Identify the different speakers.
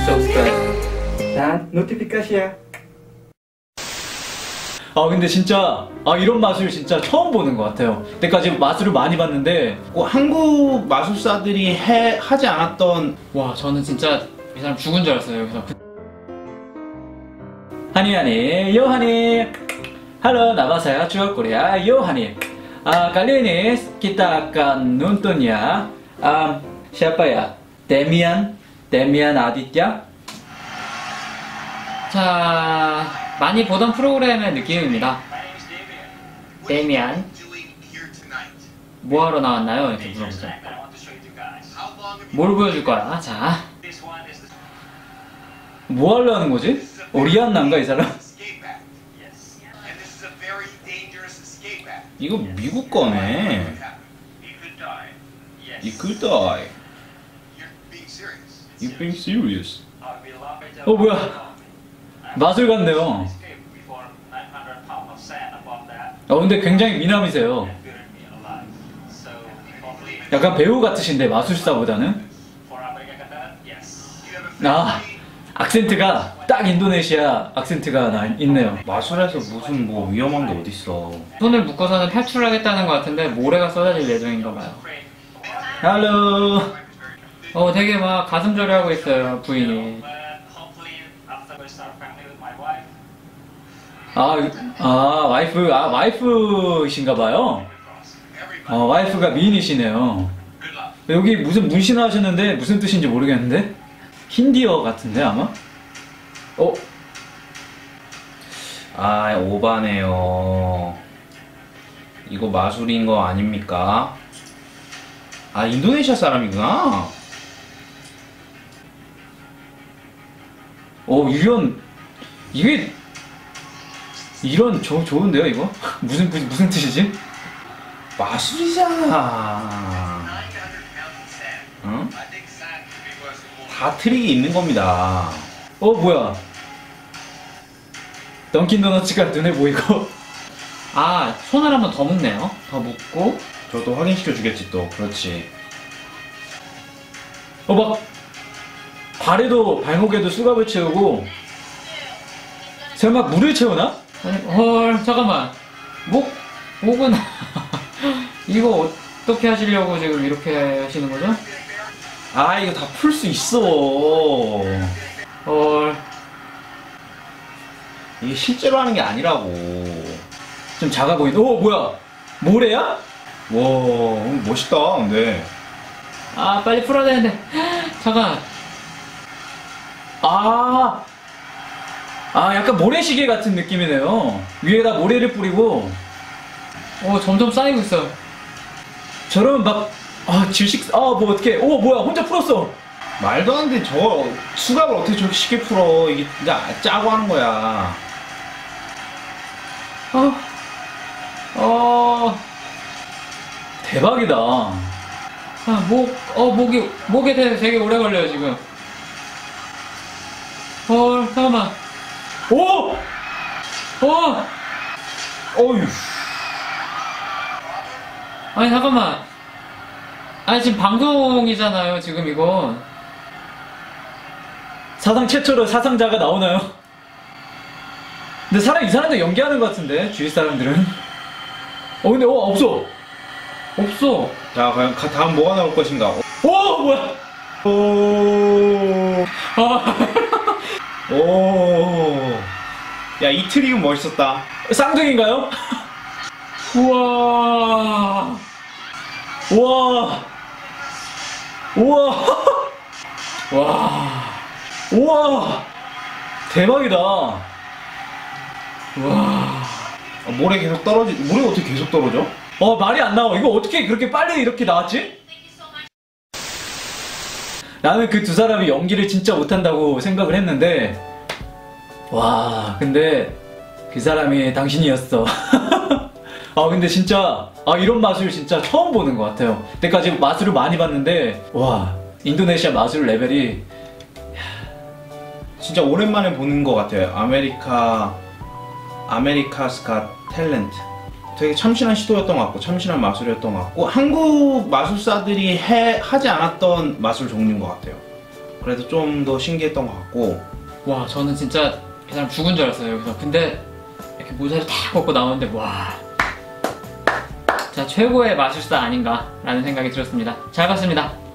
Speaker 1: subscribe dan notifikasi ya. 근데 진짜 이런 마술 진짜 처음 보는 것 같아요. 그때까지 마술을 많이 봤는데
Speaker 2: 한국 마술사들이 하지 않았던.
Speaker 3: 와, 저는 진짜 이 사람 죽은 줄 알았어요. 여기서
Speaker 1: Hani, yo Hani. Halo, nama saya Chua Korea. Yo Hani. Kali ini kita akan nonton ya. Siapa ya? Demian Aditya.
Speaker 3: 자, 많이 보던 프로그램의 느낌입니다. 데미안 뭐하러 나왔나요? 이렇게 물어보죠. 뭘 보여줄 거야? 자,
Speaker 1: 뭐 하려는 거지? 리안나인가 이 사람?
Speaker 2: 이거 미국 거네. You could die. You're being serious.
Speaker 1: 뭐야? 마술 같네요. 근데 굉장히 미남이세요. 약간 배우 같으신데 마술사보다는. 악센트가 딱 인도네시아 악센트가 있네요.
Speaker 2: 마술에서 무슨 뭐 위험한 게 어딨어.
Speaker 3: 손을 묶어서는 탈출하겠다는 것 같은데 모래가 쏟아질 예정인가 봐요.
Speaker 1: 할로.
Speaker 3: 되게 막 가슴 저리하고 있어요, 부인이.
Speaker 1: 와이프이신가봐요. 와이프가 미인이시네요. 여기 무슨 문신을 하셨는데 무슨 뜻인지 모르겠는데? 힌디어 같은데 아마?
Speaker 2: 오바네요. 이거 마술인 거 아닙니까? 인도네시아 사람이구나.
Speaker 1: 이런 좋은데요 이거? 무슨 뜻이지?
Speaker 2: 마술이잖아. 응? 다 트릭이 있는 겁니다.
Speaker 1: 뭐야? 던킨도너츠가 눈에 보이고.
Speaker 3: 손을 한번 더 묶네요. 더 묶고.
Speaker 2: 저도 확인시켜 주겠지 또. 그렇지.
Speaker 1: 막 발목에도 수갑을 채우고. 설마 물을 채우나?
Speaker 3: 헐, 잠깐만. 목은 이거 어떻게 하시려고 지금 이렇게 하시는 거죠?
Speaker 2: 이거 다 풀 수 있어.
Speaker 3: 헐.
Speaker 2: 이게 실제로 하는 게 아니라고.
Speaker 1: 좀 작아 보이네. 뭐야? 모래야?
Speaker 2: 와, 멋있다. 근데
Speaker 3: 빨리 풀어야 되는데. 잠깐.
Speaker 1: 약간 모래시계 같은 느낌이네요. 위에다 모래를 뿌리고.
Speaker 3: 점점 쌓이고 있어.
Speaker 1: 저러면 막 뭐 어떡해. 뭐야, 혼자 풀었어.
Speaker 2: 말도 안 돼. 저거 수갑을 어떻게 저렇게 쉽게 풀어. 이게 진짜 짜고 하는 거야.
Speaker 1: 대박이다.
Speaker 3: 목에 되게 오래 걸려요 지금. 헐, 잠깐만.
Speaker 2: 어휴.
Speaker 3: 아니 잠깐만. 지금 방송이잖아요 지금 이거.
Speaker 1: 사상 최초로 사상자가 나오나요? 근데 이 사람들 연기하는 것 같은데 주위 사람들은. 근데 없어.
Speaker 2: 자, 과연 다음 뭐가 나올 것인가?
Speaker 1: 뭐야?
Speaker 2: 야, 이 트릭은 멋있었다.
Speaker 1: 쌍둥이인가요? 우와. 대박이다.
Speaker 2: 모래 어떻게 계속 떨어져?
Speaker 1: 말이 안 나와. 이거 어떻게 그렇게 빨리 이렇게 나왔지? 나는 그 두 사람이 연기를 진짜 못한다고 생각을 했는데, 근데 그 사람이 당신이었어. 근데 진짜 이런 마술 진짜 처음 보는 것 같아요. 그때까지 마술을 많이 봤는데 인도네시아 마술 레벨이
Speaker 2: 진짜 오랜만에 보는 것 같아요. 아메리카스 갓 탤런트. 되게 참신한 시도였던 것 같고 참신한 마술이었던 것 같고 한국 마술사들이 하지 않았던 마술 종류인 것 같아요. 그래도 좀 더 신기했던 것 같고.
Speaker 1: 와, 저는 진짜 이 사람 죽은 줄 알았어요, 여기서. 근데 이렇게 모자를 탁 벗고 나오는데, 와. 자, 최고의 마술사 아닌가라는 생각이 들었습니다. 잘 봤습니다.